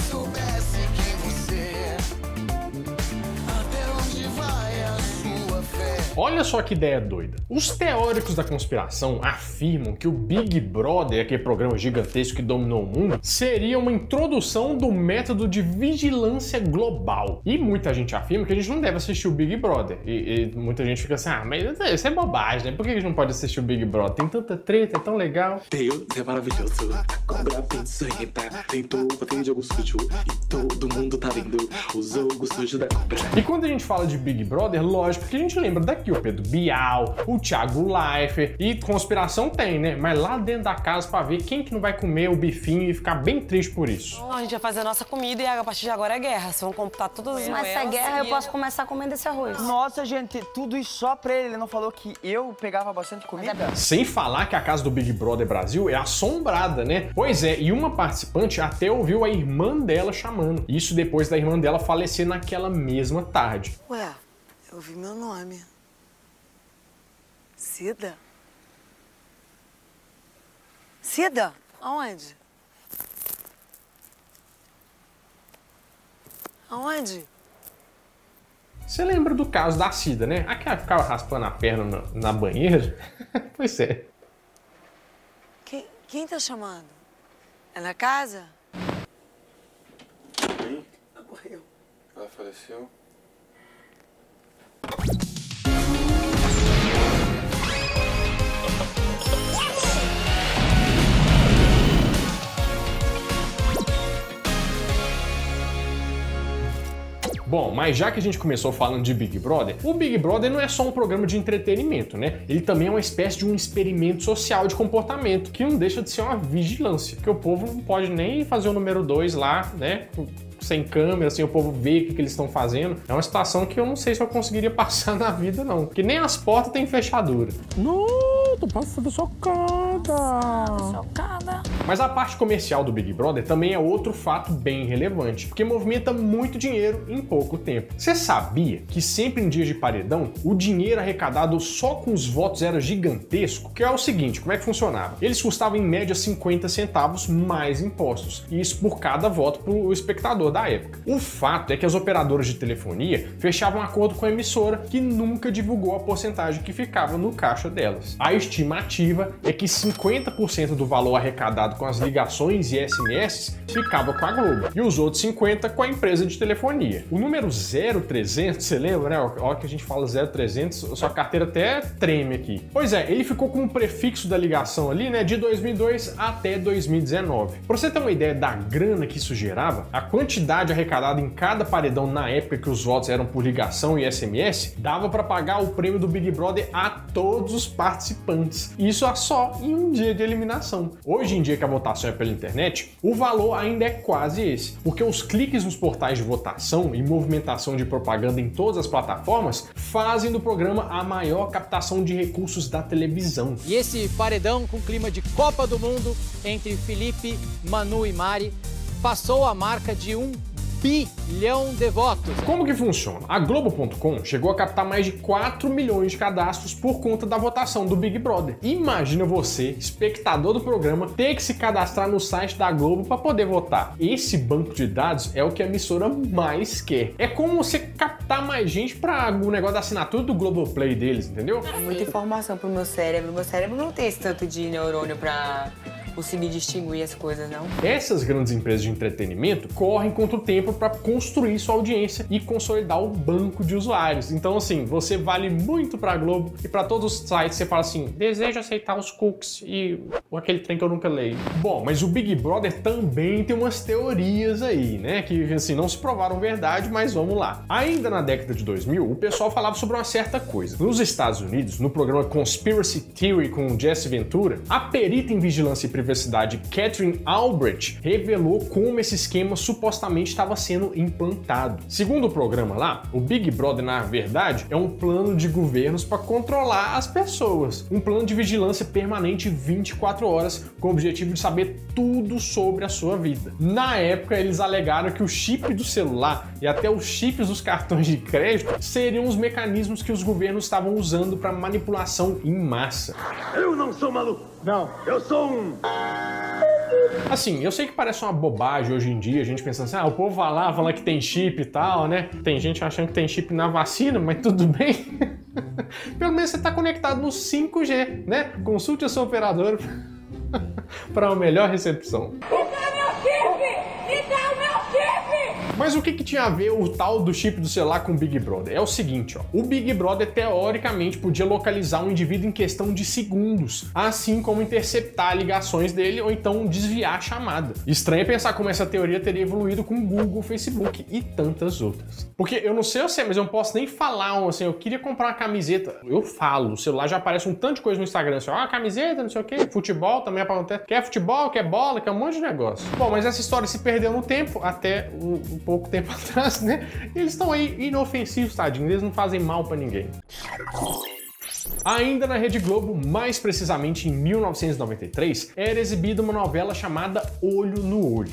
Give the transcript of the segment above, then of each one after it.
soubesse quem você é, até onde vai a sua fé. Olha só que ideia doida. Os teóricos da conspiração afirmam que o Big Brother, aquele programa gigantesco que dominou o mundo, seria uma introdução do método de vigilância global. E muita gente afirma que a gente não deve assistir o Big Brother. E muita gente fica assim, mas isso é bobagem, né? Por que a gente não pode assistir o Big Brother? Tem tanta treta, é tão legal. Deus é maravilhoso, cobra peçonhenta, tentou bater jogo sujo e todo mundo tá vendo o jogo sujo da cobra. E quando a gente fala de Big Brother, lógico que a gente lembra daqui o Pedro Bial, o Thiago Leifert, e conspiração tem, né? Mas lá dentro da casa pra ver quem que não vai comer o bifinho e ficar bem triste por isso. A gente vai fazer a nossa comida e a partir de agora é guerra. Vocês vão computar todas as Mas se é guerra, eu posso começar comendo esse arroz. Nossa, gente, tudo isso só pra ele. Ele não falou que eu pegava bastante comida? Sem falar que a casa do Big Brother Brasil é assombrada, né? Pois é, e uma participante até ouviu a irmã dela chamando. Isso depois da irmã dela falecer naquela mesma tarde. Ué, eu ouvi meu nome. Cida? Cida? Aonde? Aonde? Você lembra do caso da Cida, né? Aquela que ficava raspando a perna na banheira? Pois é. Quem tá chamando? É na casa? Sim. Ela morreu. Ela faleceu. Bom, mas já que a gente começou falando de Big Brother, o Big Brother não é só um programa de entretenimento, né? Ele também é uma espécie de um experimento social de comportamento, que não deixa de ser uma vigilância, porque o povo não pode nem fazer o número 2 lá, né? Sem câmera, assim, o povo vê o que eles estão fazendo. É uma situação que eu não sei se eu conseguiria passar na vida, não. Porque nem as portas têm fechadura. Não, tô passando socada. Mas a parte comercial do Big Brother também é outro fato bem relevante, porque movimenta muito dinheiro em pouco tempo. Você sabia que sempre em dias de paredão, o dinheiro arrecadado só com os votos era gigantesco? Que é o seguinte, como é que funcionava? Eles custavam em média 50 centavos mais impostos, e isso por cada voto pro espectador da época. O fato é que as operadoras de telefonia fechavam acordo com a emissora, que nunca divulgou a porcentagem que ficava no caixa delas. A estimativa é que 50% do valor arrecadado com as ligações e SMS ficava com a Globo, e os outros 50% com a empresa de telefonia. O número 0300, você lembra, né? Olha que a gente fala 0300, sua carteira até treme aqui. Pois é, ele ficou com o prefixo da ligação ali, né, de 2002 até 2019. Pra você ter uma ideia da grana que isso gerava, a quantidade arrecadada em cada paredão na época que os votos eram por ligação e SMS, dava para pagar o prêmio do Big Brother a todos os participantes. Isso só em um dia de eliminação. Hoje em dia que a votação é pela internet, o valor ainda é quase esse, porque os cliques nos portais de votação e movimentação de propaganda em todas as plataformas fazem do programa a maior captação de recursos da televisão. E esse paredão com clima de Copa do Mundo entre Felipe, Manu e Mari passou a marca de 1 bilhão de votos. Como que funciona? A Globo.com chegou a captar mais de 4 milhões de cadastros por conta da votação do Big Brother. Imagina você, espectador do programa, ter que se cadastrar no site da Globo para poder votar. Esse banco de dados é o que a emissora mais quer. É como você captar mais gente para o negócio da assinatura do Globoplay deles, entendeu? É muita informação pro meu cérebro. Meu cérebro não tem esse tanto de neurônio pra conseguir distinguir as coisas, não. Essas grandes empresas de entretenimento correm contra o tempo para construir sua audiência e consolidar o banco de usuários. Então, assim, você vale muito para a Globo e para todos os sites você fala assim, desejo aceitar os cookies e aquele trem que eu nunca leio. Bom, mas o Big Brother também tem umas teorias aí, né, que assim, não se provaram verdade, mas vamos lá. Ainda na década de 2000, o pessoal falava sobre uma certa coisa. Nos Estados Unidos, no programa Conspiracy Theory com o Jesse Ventura, a perita em vigilância e privacidade Catherine Albrecht revelou como esse esquema supostamente estava sendo implantado. Segundo o programa lá, o Big Brother, na verdade, é um plano de governos para controlar as pessoas. Um plano de vigilância permanente 24 horas, com o objetivo de saber tudo sobre a sua vida. Na época, eles alegaram que o chip do celular e até os chips dos cartões de crédito seriam os mecanismos que os governos estavam usando para manipulação em massa. Eu não sou maluco. Não. Eu sou um Assim, eu sei que parece uma bobagem hoje em dia, a gente pensando assim, o povo vai lá falando que tem chip e tal, né? Tem gente achando que tem chip na vacina, mas tudo bem. Pelo menos você tá conectado no 5G, né? Consulte a sua operadora para uma melhor recepção. Mas o que tinha a ver o tal do chip do celular com o Big Brother? É o seguinte, ó, o Big Brother teoricamente podia localizar um indivíduo em questão de segundos, assim como interceptar ligações dele ou então desviar a chamada. Estranho é pensar como essa teoria teria evoluído com o Google, Facebook e tantas outras. Porque eu não sei você, mas eu não posso nem falar assim, eu queria comprar uma camiseta. Eu falo, o celular já aparece um tanto de coisa no Instagram, assim, camiseta, não sei o que, futebol também aparece. Quer futebol, quer bola, quer um monte de negócio. Bom, mas essa história se perdeu no tempo, até um pouco tempo atrás, né? Eles estão aí inofensivos, tadinhos, eles não fazem mal pra ninguém. Ainda na Rede Globo, mais precisamente em 1993, era exibida uma novela chamada Olho no Olho.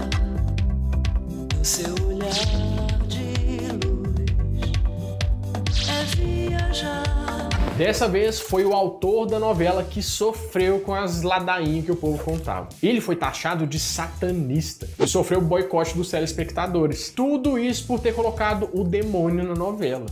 Seu olhar de luz é viajar. Dessa vez foi o autor da novela que sofreu com as ladainhas que o povo contava. Ele foi taxado de satanista e sofreu boicote dos telespectadores. Tudo isso por ter colocado o demônio na novela.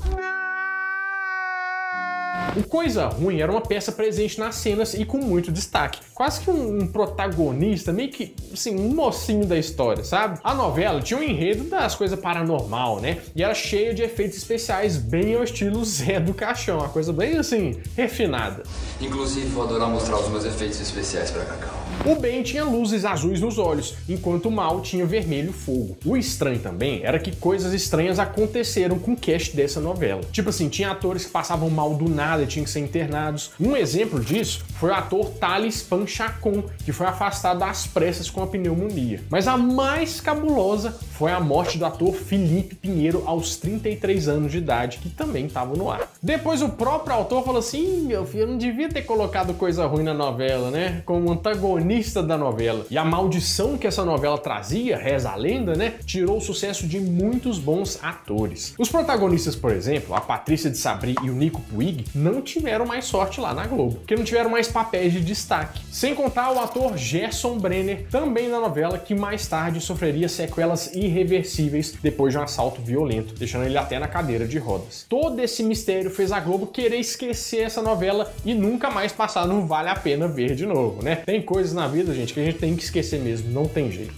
O Coisa Ruim era uma peça presente nas cenas e com muito destaque. Quase que um protagonista, meio que, assim, um mocinho da história, sabe? A novela tinha um enredo das coisas paranormal, né? E era cheia de efeitos especiais, bem ao estilo Zé do Caixão, uma coisa bem, assim, refinada. Inclusive, vou adorar mostrar os meus efeitos especiais pra Cacau. O bem tinha luzes azuis nos olhos, enquanto o mal tinha vermelho fogo. O estranho também era que coisas estranhas aconteceram com o cast dessa novela. Tipo assim, tinha atores que passavam mal do nada e tinham que ser internados. Um exemplo disso foi o ator Thales Panchacon, que foi afastado às pressas com a pneumonia. Mas a mais cabulosa foi a morte do ator Felipe Pinheiro aos 33 anos de idade, que também estava no ar. Depois o próprio autor falou assim, meu filho, eu não devia ter colocado Coisa Ruim na novela, né? Como antagonista da novela. E a maldição que essa novela trazia, reza a lenda, né? Tirou o sucesso de muitos bons atores. Os protagonistas, por exemplo, a Patrícia de Sabri e o Nico Puig, não tiveram mais sorte lá na Globo, porque não tiveram mais papéis de destaque. Sem contar o ator Gerson Brenner, também na novela, que mais tarde sofreria sequelas irreversíveis depois de um assalto violento, deixando ele até na cadeira de rodas. Todo esse mistério fez a Globo querer esquecer essa novela e nunca mais passar no Vale a Pena Ver de novo, né? Tem coisas na vida, gente, que a gente tem que esquecer mesmo, não tem jeito.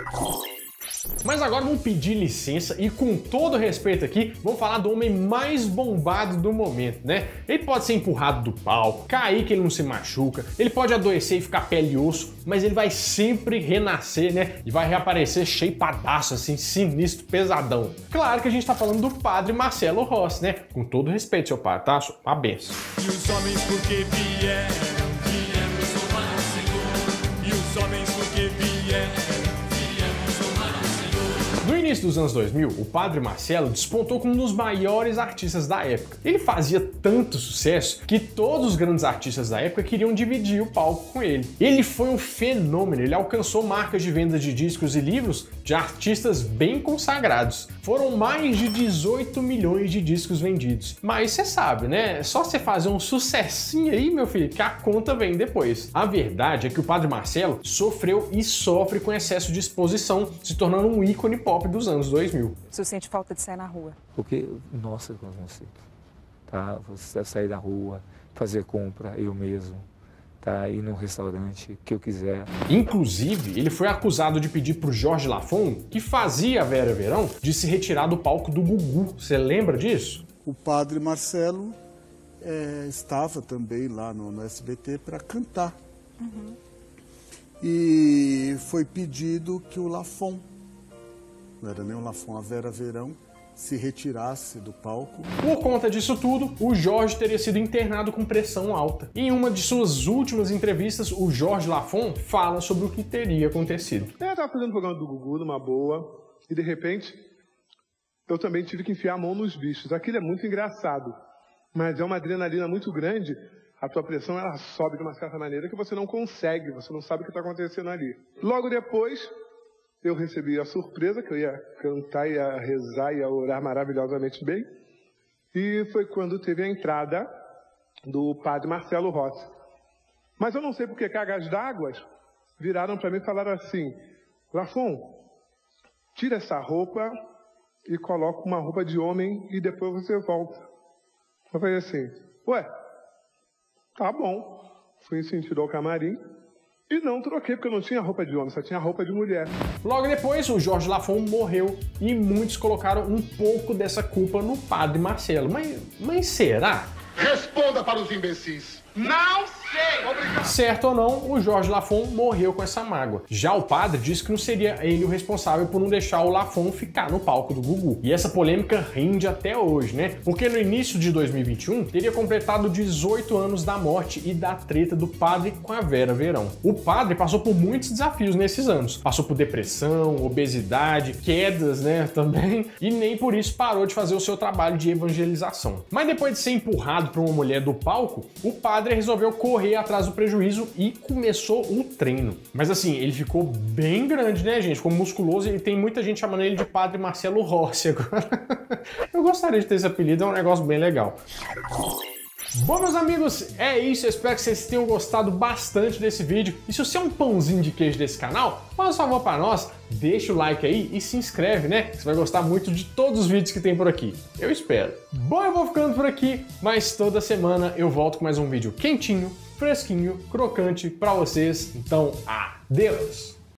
Mas agora vamos pedir licença e, com todo respeito aqui, vamos falar do homem mais bombado do momento, né? Ele pode ser empurrado do palco, cair que ele não se machuca, ele pode adoecer e ficar pele e osso, mas ele vai sempre renascer, né? E vai reaparecer shapeadaço, assim, sinistro, pesadão. Claro que a gente tá falando do padre Marcelo Rossi, né? Com todo respeito, seu padre, tá? A benção. E os homens porque vieram louvar o Senhor. E os homens porque vieram louvar o Senhor. No início dos anos 2000, o padre Marcelo despontou como um dos maiores artistas da época. Ele fazia tanto sucesso que todos os grandes artistas da época queriam dividir o palco com ele. Ele foi um fenômeno, ele alcançou marcas de venda de discos e livros de artistas bem consagrados. Foram mais de 18 milhões de discos vendidos. Mas você sabe, né? É só você fazer um sucessinho aí, meu filho, que a conta vem depois. A verdade é que o padre Marcelo sofreu e sofre com excesso de exposição, se tornando um ícone pop dos anos 2000. Você sente falta de sair na rua? Porque, nossa, eu não sei. Tá? Você sair da rua, fazer compra eu mesmo. Tá, ir num restaurante que eu quiser. Inclusive, ele foi acusado de pedir pro Jorge Lafon, que fazia a Vera Verão, de se retirar do palco do Gugu. Você lembra disso? O padre Marcelo estava também lá no SBT para cantar. Uhum. E foi pedido que o Lafon, não era nem o Lafon, a Vera Verão, se retirasse do palco. Por conta disso tudo, o Jorge teria sido internado com pressão alta. Em uma de suas últimas entrevistas, o Jorge Lafon fala sobre o que teria acontecido. Eu estava fazendo o programa do Gugu numa boa, e de repente eu também tive que enfiar a mão nos bichos. Aquilo é muito engraçado, mas é uma adrenalina muito grande. A tua pressão ela sobe de uma certa maneira que você não consegue, você não sabe o que está acontecendo ali. Logo depois, eu recebi a surpresa que eu ia cantar, ia rezar, ia orar maravilhosamente bem. E foi quando teve a entrada do padre Marcelo Rossi. Mas eu não sei porque cargas d'água, viraram para mim e falaram assim: Lafon, tira essa roupa e coloca uma roupa de homem e depois você volta. Eu falei assim: ué, tá bom. Fui em sentido ao camarim e não troquei, porque eu não tinha roupa de homem, só tinha roupa de mulher. Logo depois, o Jorge Lafon morreu e muitos colocaram um pouco dessa culpa no padre Marcelo. Mas será? Responda para os imbecis. Não sei! Obrigado. Certo ou não, o Jorge Lafon morreu com essa mágoa. Já o padre disse que não seria ele o responsável por não deixar o Lafon ficar no palco do Gugu. E essa polêmica rende até hoje, né? Porque no início de 2021, teria completado 18 anos da morte e da treta do padre com a Vera Verão. O padre passou por muitos desafios nesses anos. Passou por depressão, obesidade, quedas, né, também. E nem por isso parou de fazer o seu trabalho de evangelização. Mas depois de ser empurrado por uma mulher do palco, o padre resolveu correr atrás do prejuízo e começou o treino. Mas assim, ele ficou bem grande, né, gente? Ficou musculoso e tem muita gente chamando ele de Padre Marcelo Rossi agora. Eu gostaria de ter esse apelido, é um negócio bem legal. Bom, meus amigos, é isso. Eu espero que vocês tenham gostado bastante desse vídeo. E se você é um pãozinho de queijo desse canal, faz um favor para nós, deixa o like aí e se inscreve, né? Você vai gostar muito de todos os vídeos que tem por aqui. Eu espero. Bom, eu vou ficando por aqui, mas toda semana eu volto com mais um vídeo quentinho, fresquinho, crocante para vocês. Então, adeus!